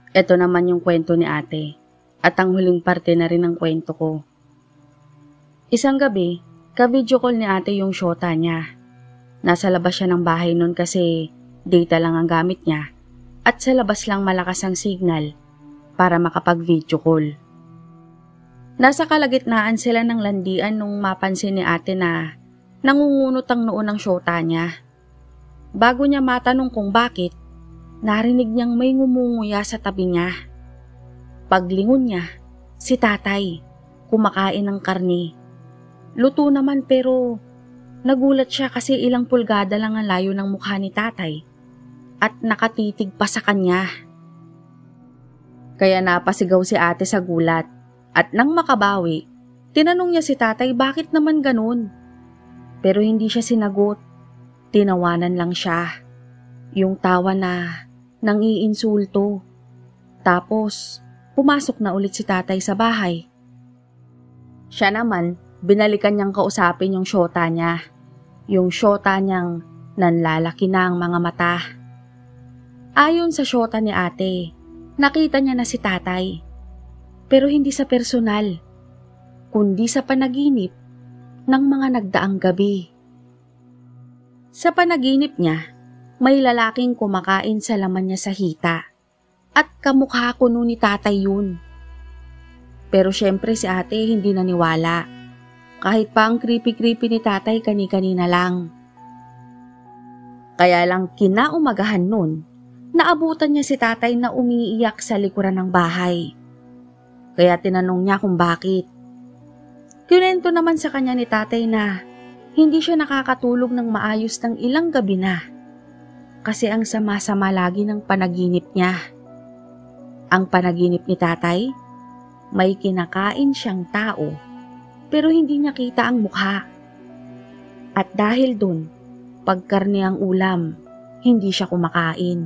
Ito naman yung kwento ni ate at ang huling parte na rin ng kwento ko. Isang gabi, ka-video call ni ate yung shota niya. Nasa labas siya ng bahay nun kasi data lang ang gamit niya at sa labas lang malakas ang signal para makapag-video call. Nasa kalagitnaan sila ng landian nung mapansin ni ate na nangungunot ang noo ng shota niya. Bago niya matanong kung bakit, narinig niyang may ngumunguya sa tabi niya. Paglingon niya, si tatay, kumakain ng karne. Luto naman pero nagulat siya kasi ilang pulgada lang ang layo ng mukha ni tatay at nakatitig pa sa kanya. Kaya napasigaw si ate sa gulat at nang makabawi, tinanong niya si tatay bakit naman ganun. Pero hindi siya sinagot, tinawanan lang siya. Yung tawa na nang-iinsulto. Tapos, pumasok na ulit si tatay sa bahay. Siya naman, binalikan niyang kausapin yung shota niya. Yung shota niyang nanlalaki na ang mga mata. Ayon sa shota ni ate, nakita niya na si tatay. Pero hindi sa personal, kundi sa panaginip ng mga nagdaang gabi. Sa panaginip niya, may lalaking kumakain sa laman niya sa hita at kamukha kuno ni tatay yun. Pero syempre si ate hindi naniwala. Kahit pa ang creepy-creepy ni tatay kani-kanina lang. Kaya lang kinaumagahan nun, naabutan niya si tatay na umiiyak sa likuran ng bahay. Kaya tinanong niya kung bakit. Kinento naman sa kanya ni tatay na hindi siya nakakatulog ng maayos ng ilang gabi na. Kasi ang sama-sama lagi ng panaginip niya. Ang panaginip ni tatay, may kinakain siyang tao pero hindi niya kita ang mukha. At dahil dun, pagkarne ang ulam, hindi siya kumakain.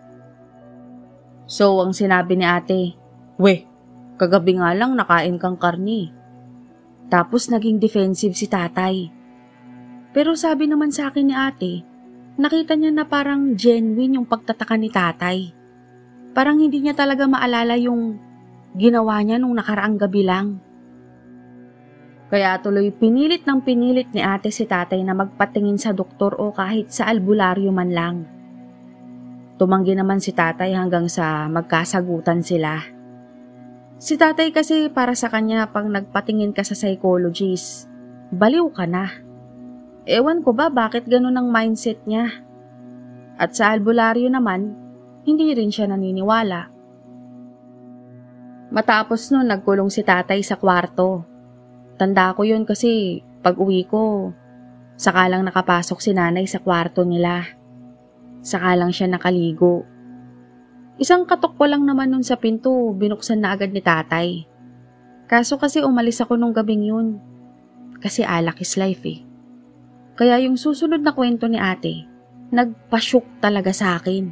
So ang sinabi ni ate, "Weh, kagabi nga lang nakain kang karne." Tapos naging defensive si tatay. Pero sabi naman sa akin ni ate, nakita niya na parang genuine yung pagtataka ni tatay. Parang hindi niya talaga maalala yung ginawa niya nung nakaraang gabi lang. Kaya tuloy pinilit ni ate si tatay na magpatingin sa doktor o kahit sa albularyo man lang. Tumanggi naman si tatay hanggang sa magkasagutan sila. Si tatay kasi para sa kanya pag nagpatingin ka sa psychologist, baliw ka na. Ewan ko ba bakit ganun ang mindset niya. At sa albularyo naman, hindi rin siya naniniwala. Matapos nun, nagkulong si tatay sa kwarto. Tanda ko yun kasi pag uwi ko, saka lang nakapasok si nanay sa kwarto nila. Saka lang siya nakaligo. Isang katok pa lang naman nun sa pinto, binuksan na agad ni tatay. Kaso kasi umalis ako nung gabing yun. Kasi alak is life eh. Kaya yung susunod na kwento ni ate, nagpa-shook talaga sa akin.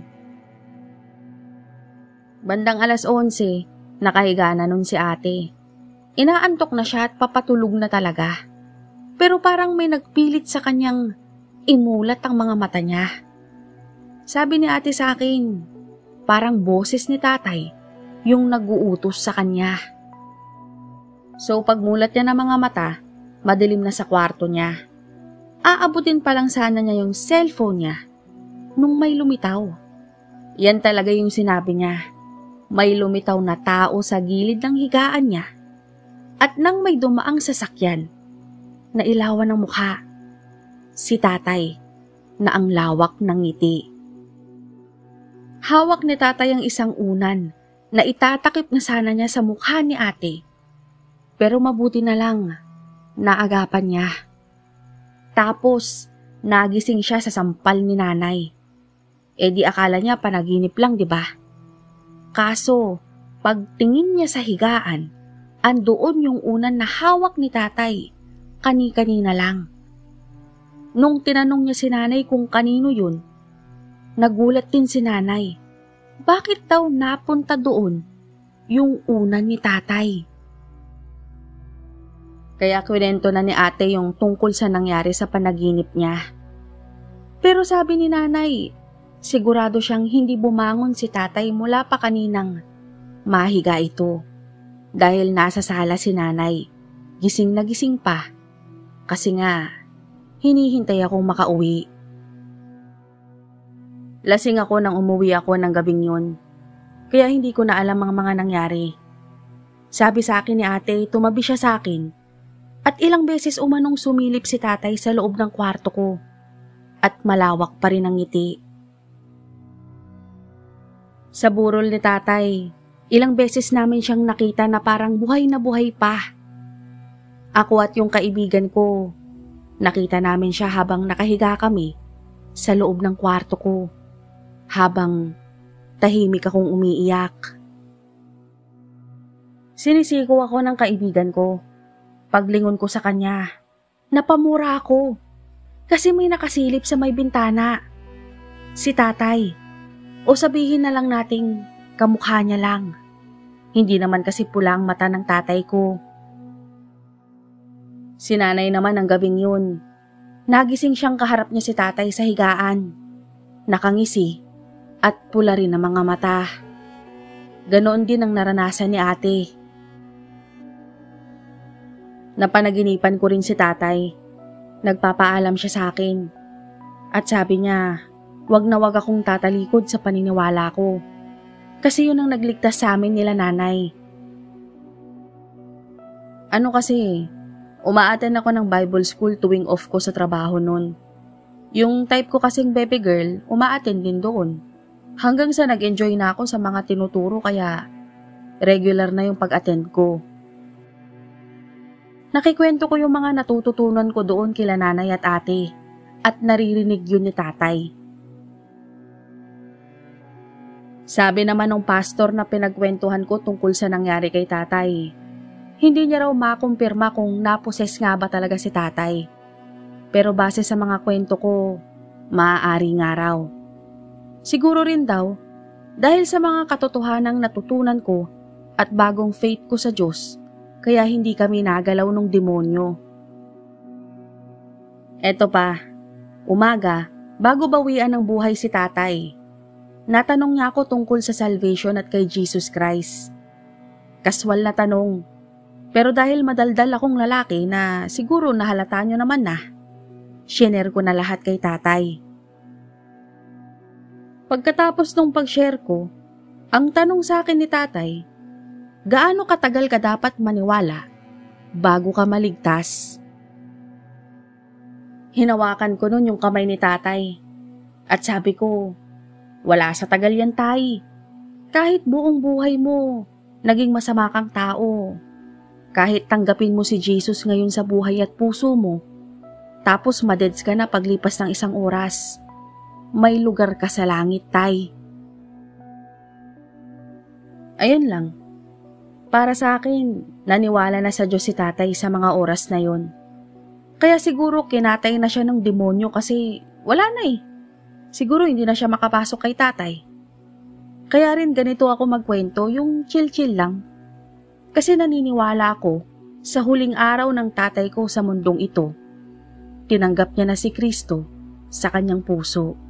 Bandang 11:00, nakahiga na nun si ate. Inaantok na siya at papatulog na talaga. Pero parang may nagpilit sa kanyang imulat ang mga mata niya. Sabi ni ate sa akin, parang boses ni tatay yung nag-uutos sa kanya. So pagmulat niya ng mga mata, madilim na sa kwarto niya. Aabutin pa lang sana niya yung cellphone niya nung may lumitaw. Yan talaga yung sinabi niya. May lumitaw na tao sa gilid ng higaan niya. At nang may dumaang sasakyan, nailawan ng mukha. Si tatay na ang lawak ng ngiti. Hawak ni tatay ang isang unan na itatakip na sana niya sa mukha ni ate. Pero mabuti na lang, naagapan niya. Tapos, nagising siya sa sampal ni nanay. E di akala niya panaginip lang, di ba? Kaso, pagtingin niya sa higaan, andoon yung unan na hawak ni tatay, kani-kanina lang. Nung tinanong niya si nanay kung kanino yun, nagulat din si nanay. Bakit daw napunta doon yung unan ni tatay? Kaya kwento na ni ate yung tungkol sa nangyari sa panaginip niya. Pero sabi ni nanay, sigurado siyang hindi bumangon si tatay mula pa kaninang mahiga ito dahil nasa sala si nanay. Gising na gising pa kasi nga hinihintay akong makauwi. Lasing ako nang umuwi ako ng gabing yun, kaya hindi ko na alam ang mga nangyari. Sabi sa akin ni ate, tumabi siya sa akin at ilang beses umanong sumilip si tatay sa loob ng kwarto ko at malawak pa rin ang ngiti. Sa burol ni tatay, ilang beses namin siyang nakita na parang buhay na buhay pa. Ako at yung kaibigan ko, nakita namin siya habang nakahiga kami sa loob ng kwarto ko, habang tahimik akong umiiyak. Sinisiko ako ng kaibigan ko. Paglingon ko sa kanya, napamura ako kasi may nakasilip sa may bintana. Si tatay, o sabihin na lang nating kamukha niya lang. Hindi naman kasi pula ang mata ng tatay ko. Si nanay naman ang gabing yun. Nagising siyang kaharap niya si tatay sa higaan. Nakangisi at pula rin ang mga mata. Ganoon din ang naranasan ni ate. Napanaginipan ko rin si tatay. Nagpapaalam siya sa akin. At sabi niya, wag na wag akong tatalikod sa paniniwala ko. Kasi yun ang nagligtas sa amin nila nanay. Ano kasi, umaattend ako ng Bible school tuwing off ko sa trabaho nun. Yung type ko kasing baby girl, umaattend din doon. Hanggang sa nag-enjoy na ako sa mga tinuturo kaya regular na yung pag-attend ko. Nakikwento ko yung mga natututunan ko doon kila nanay at ate at naririnig yun ni tatay. Sabi naman ng pastor na pinagkwentuhan ko tungkol sa nangyari kay tatay, hindi niya raw makumpirma kung naposes nga ba talaga si tatay. Pero base sa mga kwento ko, maaari nga raw. Siguro rin daw, dahil sa mga katotohanang natutunan ko at bagong faith ko sa Diyos, kaya hindi kami nagalaw ng demonyo. Eto pa, umaga, bago bawian ng buhay si tatay, natanong niya ako tungkol sa salvation at kay Jesus Christ. Kaswal na tanong. Pero dahil madaldal akong lalaki na siguro nahalata nyo naman na, shinare ko na lahat kay tatay. Pagkatapos nung pag-share ko, ang tanong sa akin ni tatay, gaano katagal ka dapat maniwala bago ka maligtas? Hinawakan ko nun yung kamay ni tatay at sabi ko, wala sa tagal yan tay. Kahit buong buhay mo, naging masama kang tao. Kahit tanggapin mo si Jesus ngayon sa buhay at puso mo, tapos madeds ka na paglipas ng isang oras, may lugar ka sa langit, tay. Ayun lang. Para sa akin, naniwala na sa Diyos si tatay sa mga oras na yon. Kaya siguro kinatay na siya ng demonyo kasi wala na eh. Siguro hindi na siya makapasok kay tatay. Kaya rin ganito ako magkwento, yung chill-chill lang. Kasi naniniwala ako sa huling araw ng tatay ko sa mundong ito. Tinanggap niya na si Kristo sa kanyang puso.